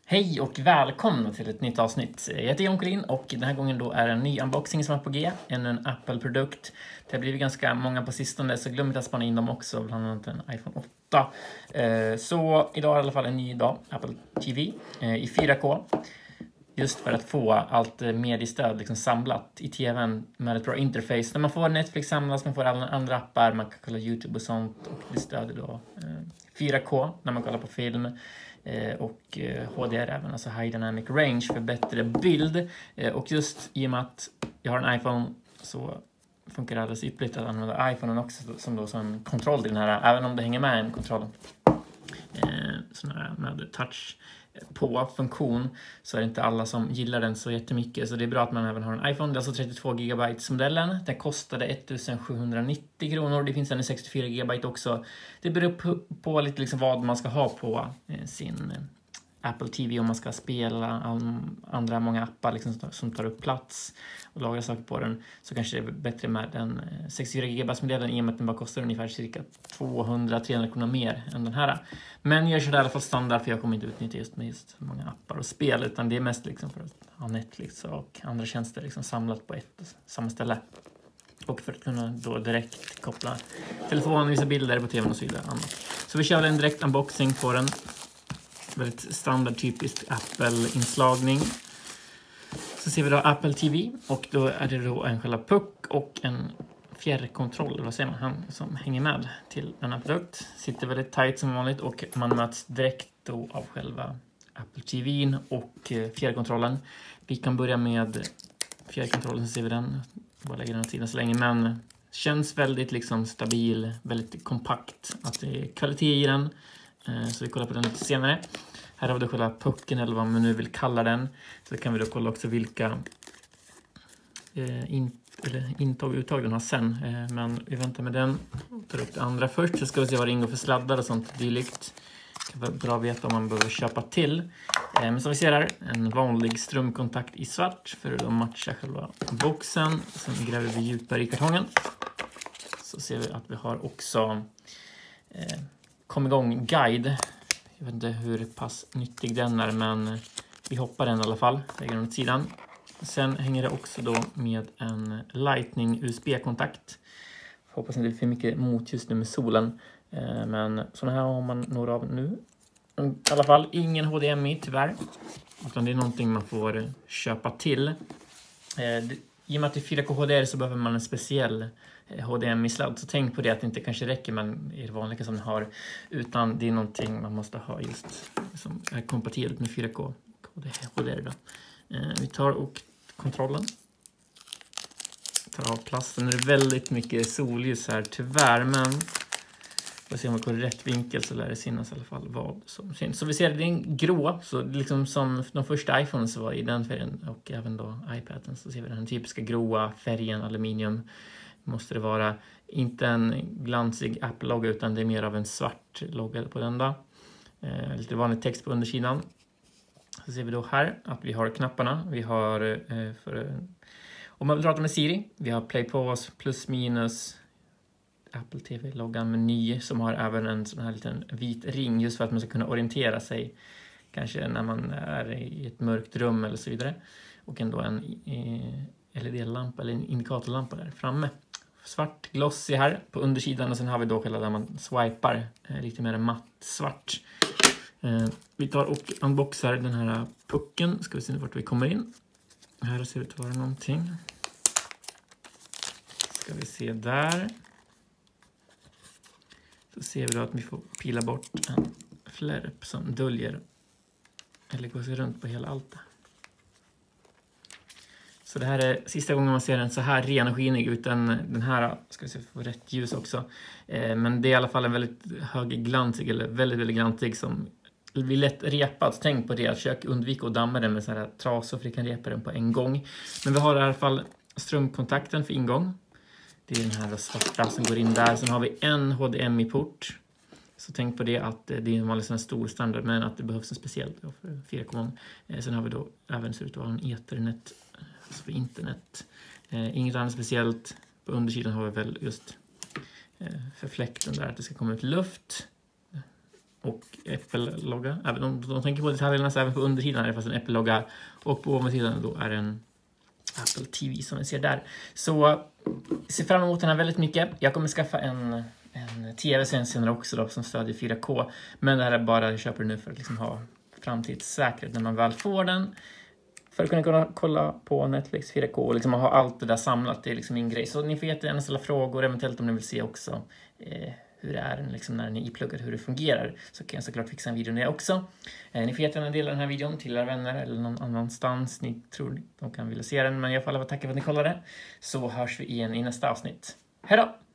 Hej och välkomna till ett nytt avsnitt. Jag heter John Collin och den här gången då är en ny unboxing som är på G. Ännu en Apple-produkt. Det har blivit ganska många på sistone så glöm inte att spana in dem också, bland annat en iPhone 8. Så idag är i alla fall en ny dag, Apple TV i 4K. Just för att få allt mediestöd liksom samlat i tvn med ett bra interface. När man får Netflix samlas, man får alla andra appar, man kan kolla YouTube och sånt. Och det stöder då 4K när man kollar på film. Och HDR även, alltså High Dynamic Range för bättre bild. Och just i och med att jag har en iPhone så funkar det alldeles ypperligt att använda iPhonen också som en kontroll i den här, även om det hänger med en kontroll. Sån här med touch på funktion så är det inte alla som gillar den så jättemycket, så det är bra att man även har en iPhone. Det är alltså 32 GB modellen. Den kostade 1790 kronor. Det finns en i 64 GB också. Det beror på lite liksom vad man ska ha på sin Apple TV, om man ska spela andra många appar liksom som tar upp plats och lagra saker på den, så kanske det är bättre med den 64 GB modellen i och med att den bara kostar ungefär cirka 200-300 kronor mer än den här. Men jag kör i alla fall standard för jag kommer inte utnyttja just många appar och spel, utan det är mest liksom för att ha Netflix och andra tjänster liksom samlat på samma ställe. Och för att kunna då direkt koppla telefonen, visa bilder på tvn och så vidare. Så vi kör en direkt unboxing på den. Väldigt standard typisk Apple-inslagning. Så ser vi då Apple TV och då är det då en själva puck och en fjärrkontroll, vad säger man, som hänger med till denna produkt. Sitter väldigt tight som vanligt och man möts direkt då av själva Apple TV:n och fjärrkontrollen. Vi kan börja med fjärrkontrollen, så ser vi den. Bara lägger den åt sidan så länge, men känns väldigt liksom stabil, väldigt kompakt. Att det är kvalitet i den. Så vi kollar på den lite senare. Här har vi då själva pucken, eller vad man nu vill kalla den. Så kan vi då kolla också vilka intag och uttag den har sen. Men vi väntar med den och tar upp det andra först. Så ska vi se vad det ingår för sladdar och sånt dylikt. Det kan vara bra att veta om man behöver köpa till. Men som vi ser här, en vanlig strömkontakt i svart för att matcha själva boxen. Sen gräver vi djupare i kartongen. Så ser vi att vi har också kom igång guide. Jag vet inte hur pass nyttig den är, men vi hoppar den i alla fall. Lägger den åt sidan. Sen hänger det också då med en Lightning USB-kontakt. Hoppas inte det är för mycket mot just nu med solen. Men sådana här har man några av nu. I alla fall ingen HDMI tyvärr. Utan det är någonting man får köpa till. I och med att det är 4K HDR så behöver man en speciell HDMI-sladd. Så tänk på det, att det inte kanske räcker med det vanliga som ni har. Utan det är någonting man måste ha just som är kompatibelt med 4K och HDR då. Vi tar och kontrollen. Tar av plasten. Det är väldigt mycket solljus här tyvärr, men får se om vi går i rätt vinkel så lär det synas i alla fall vad som syns. Så vi ser att det är en grå, så liksom som de första iPhones så var i den färgen, och även då iPaden, så ser vi den typiska gråa färgen, aluminium. Måste det vara inte en glansig Apple-logga, utan det är mer av en svart logga på den då. Lite vanlig text på undersidan. Så ser vi då här att vi har knapparna. Vi har om man vill prata med Siri, vi har play, pause, plus, minus, Apple TV-loggan, meny, som har även en sån här liten vit ring just för att man ska kunna orientera sig kanske när man är i ett mörkt rum eller så vidare. Och ändå en LED-lampa eller en indikatorlampa där framme. Svart glossy här på undersidan, och sen har vi då själva där man swipar lite mer matt svart. Vi tar och unboxar den här pucken. Ska vi se vart vi kommer in. Här ser det ut att vara någonting. Ska vi se där. Så ser vi då att vi får pila bort en flärp som döljer eller går sig runt på hela allt. Så det här är sista gången man ser den så här ren och skinig, utan den här ska vi se få rätt ljus också. Men det är i alla fall en väldigt högglansig, eller väldigt, väldigt glansig, som blir lätt repad. Så tänk på det, att försök undvika att damma den med så här trasor, för det kan repa den på en gång. Men vi har i alla fall strömkontakten för ingång. Det är den här svarta som går in där. Sen har vi en HDMI-port. Så tänk på det, att det är en vanlig sån stor standard, men att det behövs en speciell för 4K. Sen har vi då även ser ut att vara en ethernet, alltså för internet. Inget annat speciellt. På undersidan har vi väl just för fläkten där, att det ska komma ut luft. och Apple-logga. De tänker på detaljerna, så även på undersidan är det fast en Apple-logga. Och på ovansidan då är en Apple TV som ni ser där. Så ser fram emot den här väldigt mycket. Jag kommer skaffa en TV senare också då, som stödjer 4K. Men det här är bara jag köper nu för att liksom ha framtidssäkerhet när man väl får den. För att kunna kolla på Netflix 4K och liksom ha allt det där samlat. Det är liksom min grej. Så ni får jättegärna ställa frågor, eventuellt om ni vill se också hur det är liksom när ni pluggar, hur det fungerar. Så kan jag såklart fixa en video om det också. Ni får jättegärna dela den här videon till era vänner eller någon annanstans ni tror de kan vilja se den. Men i alla fall tacka för att ni kollade. Så hörs vi igen i nästa avsnitt. Hej då!